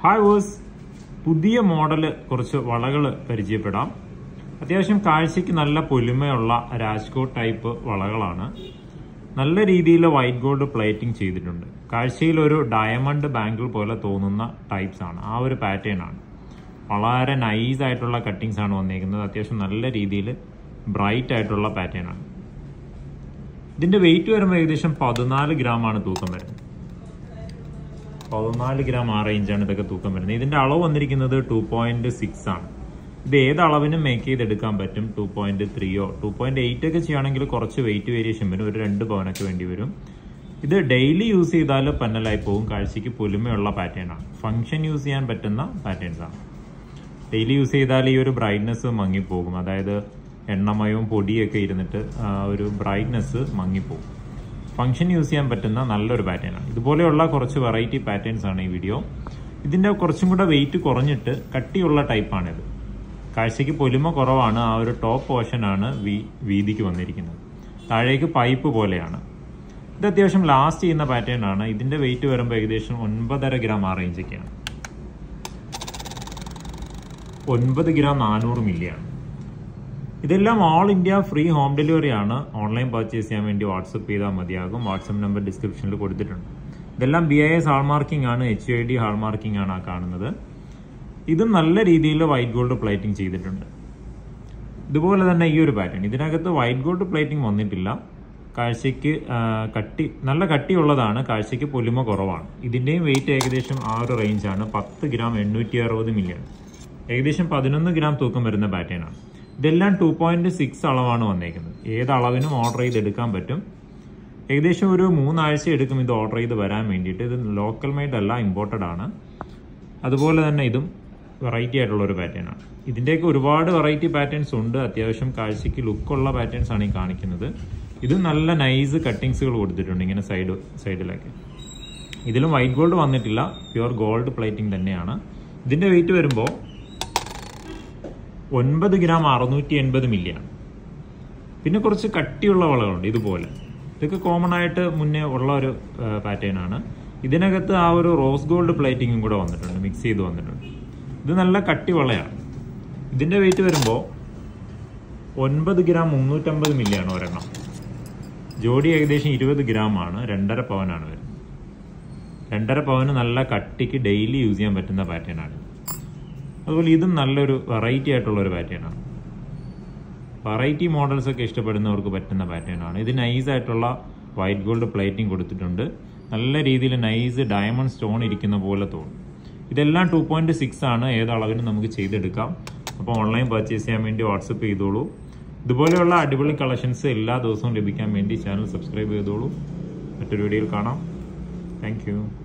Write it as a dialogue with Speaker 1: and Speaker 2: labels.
Speaker 1: Hi verse, പുതിയ model കുറച്ച് വളകൾ പരിചയപ്പെടാം. അത്യാവശ്യം കാഴ്ചയ്ക്ക് നല്ല പൊലിമയുള്ള രാജ്കോട്ട് ടൈപ്പ് വളകളാണ്. നല്ല രീതിയിൽ വൈറ്റ് ഗോൾഡ് പ്ലേറ്റിംഗ് ചെയ്തിട്ടുണ്ട്. കാഴ്ചയിൽ ഒരു ഡയമണ്ട് ബാംഗിൾ പോലെ തോന്നുന്ന ടൈപ്സ് ആണ്. ആ ഒരു പാറ്റേൺ ആണ്. വളരെ നൈസ് ആയിട്ടുള്ള കട്ടിങ്സ് ആണ് വന്നിരിക്കുന്നത്. അത്യാവശ്യം നല്ല രീതിയിൽ ബ്രൈറ്റ് ആയിട്ടുള്ള പാറ്റേൺ ആണ്. ഇതിന്റെ വെയിറ്റ് വരുമ്പോൾ ഏകദേശം 14 ഗ്രാം ആണ് തൂക്കം വരുന്നത്. 14 ഗ്രാം ആ റേഞ്ചാണ് ഇതൊക്കെ തൂക്കം വരുന്നത്. ഇതിന്റെ അളവ് വന്നിരിക്കുന്നത് 2.6 ആണ്. ഇത് ഏത് അളവിനും മേക്ക് ചെയ്തെടുക്കാൻ പറ്റും. 2.3 2.8 ഒക്കെ ചെയ്യുകയാണെങ്കിൽ കുറച്ച് വെയിറ്റ് വേരിയേഷൻ വരും. ഒരു 2 പവനൊക്കെ വേണ്ടി വരും. ഇത് ഡെയിലി യൂസ് ചെയ്താൽ പന്നലായി പോകും. കാഴ്ചയ്ക്ക് പൊലിമയുള്ള പാറ്റേൺ ആണ്. ഫംഗ്ഷൻ യൂസ് ചെയ്യാൻ പറ്റുന്ന പാറ്റേൺസ് ആണ്. ഡെയിലി യൂസ് ചെയ്താൽ ഈ ഒരു ബ്രൈറ്റ്നെസ് മങ്ങിപ്പോകും. അതായത് എണ്ണമയവും പൊടിയൊക്കെ ഇരുന്നിട്ട് ഒരു ബ്രൈറ്റ്നെസ് മങ്ങിപ്പോകും. ഫംഗ്ഷൻ യൂസ് ചെയ്യാൻ പറ്റുന്ന നല്ലൊരു പാറ്റേൺ ആണ്. ഇതുപോലെയുള്ള കുറച്ച് വെറൈറ്റി പാറ്റേൺസ് ആണ് ഈ വീഡിയോ. ഇതിന്റെ കുറച്ചും കൂടെ വെയിറ്റ് കുറഞ്ഞിട്ട് കട്ടിയുള്ള ടൈപ്പാണിത്. കാഴ്ചയ്ക്ക് പൊലിമ കുറവാണ്. ആ ഒരു ടോപ്പ് പോർഷൻ ആണ് വീതിക്ക് വന്നിരിക്കുന്നത്. താഴേക്ക് പൈപ്പ് പോലെയാണ്. ഇത് അത്യാവശ്യം ലാസ്റ്റ് ചെയ്യുന്ന പാറ്റേൺ ആണ്. ഇതിന്റെ വെയിറ്റ് വരുമ്പോൾ ഏകദേശം 9.5 ഗ്രാം ആ റേഞ്ചൊക്കെയാണ്. 9 ഗ്രാം 400 മില്ലിയാണ്. ഇതെല്ലാം all India free home delivery ആണ്. ഓൺലൈൻ പർച്ചേസ് ചെയ്യാൻ വേണ്ടി വാട്സപ്പ് ചെയ്താൽ മതിയാകും. വാട്സപ്പ് നമ്പർ ഡിസ്ക്രിപ്ഷനിൽ കൊടുത്തിട്ടുണ്ട്. ഇതെല്ലാം BIS ഹാൾമാർക്കിംഗ് ആണ്. HUID ഹാൾമാർക്കിംഗ് ആണ് ആ കാണുന്നത്. ഇതും നല്ല രീതിയിൽ വൈറ്റ് ഗോൾഡ് പ്ലേറ്റിംഗ് ചെയ്തിട്ടുണ്ട്. ഇതുപോലെ തന്നെ ഈ ഒരു പാറ്റേൺ. ഇതിനകത്ത് വൈറ്റ് ഗോൾഡ് പ്ലേറ്റിംഗ് വന്നിട്ടില്ല. കാഴ്ചയ്ക്ക് നല്ല കട്ടിയുള്ളതാണ്. കാഴ്ചയ്ക്ക് പൊലിമ കുറവാണ്. ഇതിന്റെയും വെയിറ്റ് ഏകദേശം ആ ഒരു റേഞ്ചാണ്. 10 ഗ്രാം 860 മില്ലിയാണ്. ഏകദേശം 11 ഗ്രാം തൂക്കം വരുന്ന പാറ്റേൺ ആണ്. ഇതെല്ലാം 2.6 അളവാണ് വന്നേക്കുന്നത്. ഏത് അളവിനും ഓർഡർ ചെയ്തെടുക്കാൻ പറ്റും. ഏകദേശം ഒരു 3 ആഴ്ച എടുക്കും ഇത് ഓർഡർ ചെയ്ത് വരാൻ വേണ്ടിയിട്ട്. ഇത് ലോക്കൽ മെയ്ഡ് അല്ല, ഇമ്പോർട്ടഡ് ആണ്. അതുപോലെ തന്നെ ഇതും വെറൈറ്റി ആയിട്ടുള്ള ഒരു പാറ്റേൺ ആണ്. ഇതിന്റെയൊക്കെ ഒരുപാട് വെറൈറ്റി പാറ്റേൺസ് ഉണ്ട്. അത്യാവശ്യം കാഴ്ചയ്ക്ക് ലുക്കുള്ള പാറ്റേൺസ് ആണ് ഈ കാണിക്കുന്നത്. ഇത് നല്ല നൈസ് കട്ടിങ്സുകൾ കൊടുത്തിട്ടുണ്ട് ഇങ്ങനെ സൈഡിലൊക്കെ. ഇതിലും വൈറ്റ് ഗോൾഡ് വന്നിട്ടില്ല. പ്യുവർ ഗോൾഡ് പ്ലേറ്റിംഗ് തന്നെയാണ്. ഇതിന്റെ വെയിറ്റ് വരുമ്പോൾ 9 ഗ്രാം 680 മില്ലിയാണ്. പിന്നെ കുറച്ച് കട്ടിയുള്ള വളകളുണ്ട് ഇതുപോലെ. ഇതൊക്കെ കോമൺ ആയിട്ട് മുന്നേ ഉള്ള ഒരു പാറ്റേൺ ആണ്. ഇതിനകത്ത് ആ ഒരു റോസ് ഗോൾഡ് പ്ലേറ്റിംഗും കൂടെ വന്നിട്ടുണ്ട്, മിക്സ് ചെയ്ത് വന്നിട്ടുണ്ട്. ഇത് നല്ല കട്ടി വളയാണ്. ഇതിന്റെ വെയിറ്റ് വരുമ്പോൾ 9 ഗ്രാം 350 മില്ലിയാണ് ഒരെണ്ണം. ജോഡി ഏകദേശം 20 ഗ്രാം ആണ്. 2.5 പവനാണ് വരുന്നത്. 2.5 പവന് നല്ല കട്ടിക്ക് ഡെയിലി യൂസ് ചെയ്യാൻ പറ്റുന്ന പാറ്റേൺ ആണ്. അതുപോലെ ഇതും നല്ലൊരു വെറൈറ്റി ആയിട്ടുള്ള ഒരു പാറ്റേൺ ആണ്. വെറൈറ്റി മോഡൽസ് ഒക്കെ ഇഷ്ടപ്പെടുന്നവർക്ക് പറ്റുന്ന പാറ്റേൺ ആണ്. ഇത് നൈസ് ആയിട്ടുള്ള വൈറ്റ് ഗോൾഡ് പ്ലേറ്റിംഗ് കൊടുത്തിട്ടുണ്ട്. നല്ല രീതിയിൽ നൈസ് ഡയമണ്ട് സ്റ്റോൺ ഇരിക്കുന്ന പോലെ തോന്നും. ഇതെല്ലാം 2.6 ആണ്. ഏത് അളവിനും നമുക്ക് ചെയ്തെടുക്കാം. അപ്പോൾ ഓൺലൈൻ പർച്ചേസ് ചെയ്യാൻ വേണ്ടി വാട്സപ്പ് ചെയ്തോളൂ. ഇതുപോലെയുള്ള അടിപൊളി കളക്ഷൻസ് എല്ലാ ദിവസവും ലഭിക്കാൻ വേണ്ടി ചാനൽ സബ്സ്ക്രൈബ് ചെയ്തോളൂ. മറ്റൊരു വീഡിയോയിൽ കാണാം. Thank U.